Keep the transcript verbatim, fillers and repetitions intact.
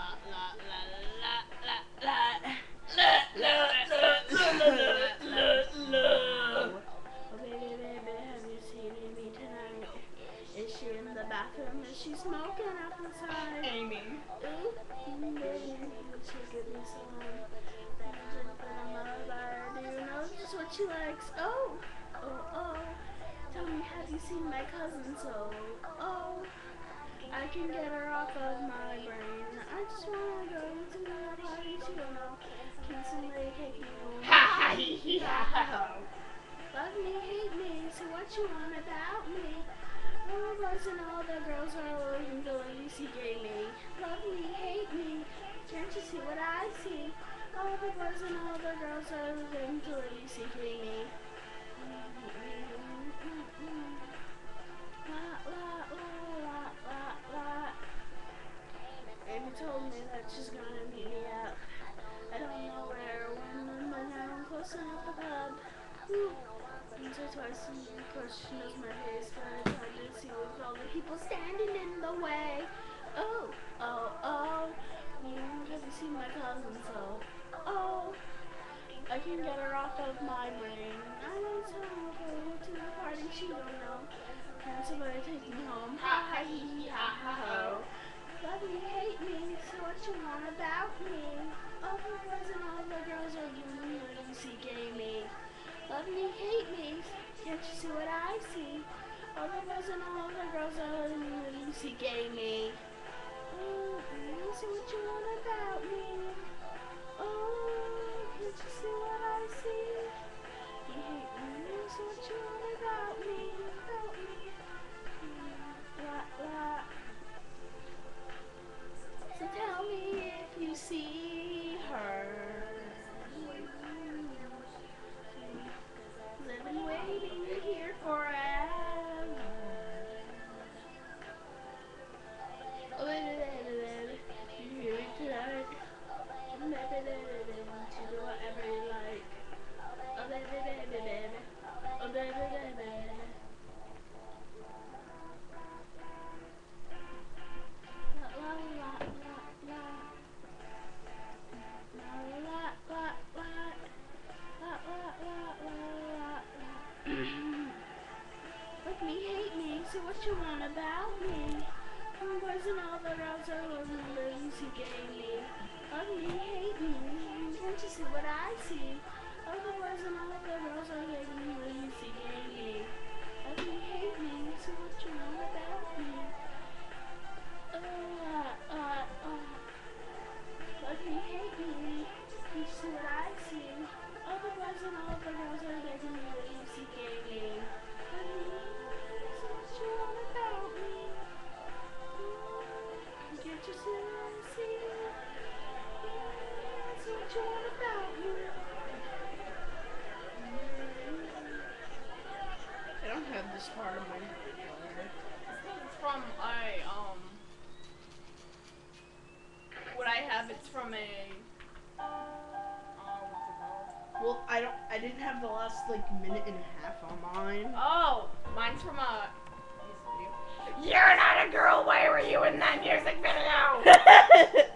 Is she in the bathroom? Is she smoking outside? Amy. Ooh, baby, she give me some. But I'm a liar. Do you know just what she likes? Oh, oh, oh. Tell me, have you seen my cousin? So, oh, I can get her off of my brain. I just wanna go to the party. She don't know. Can somebody take me home? Ha ha hee hee ha ha ha. Love me, hate me. So what you want about me? All the boys and all the girls are looking to let you see gay me. Love me, hate me. Can't you see what I see? All the boys and all the girls are looking to let you see gay me. La la la la la la. Amy told me that she's gonna meet me out. I don't know where, when, but now I'm close enough to the pub. Ooh. Once or twice, of course she knows my face, but it's hard to see with all the people standing in the way. Oh, oh, oh. Mm, have you seen my cousin? So, oh, I can get her off of my brain. I don't know, go to the party, she don't know. Can somebody take me home? Ha ha hee hee ha ha ho. Love me, hate me, so what you want about me? All the boys and all the girls are doing what you see gay me. Love me, hate me, can't you see what I see? All the boys and all the girls are doing what you see gay me. Oh, see what you want about me. Oh, can't you see what I see? You hate me, see what you want about me, about me. La, la. So tell me if you see her. I've been waiting here forever. Oh, baby, you hear me tonight? To do whatever you like. Oh, baby, baby, baby. Oh, baby, baby. La la la la la. La la la la. La la la la la. Like me, hate me, see what you want about me. All the boys and all the girls are loving the you see gay me. Love me, hate me, can't you see what I see? All the boys and all the girls are loving the you see gay me. Love me, hate me, see what you want about me. Uh, uh, uh. Love me, hate me, can't you see what I see? All the boys and all the girls are loving the you see gay me. Love me, see what you want about me. Can't you see what I see? Yeah, see what you want about me. I don't have this part of my player. It's from a, um, what I have, it's from a, uh, what's it called? Well, I don't, I didn't have the last, like, minute and a half on mine. Oh, mine's from a music video. You're not a girl, why were you in that music video?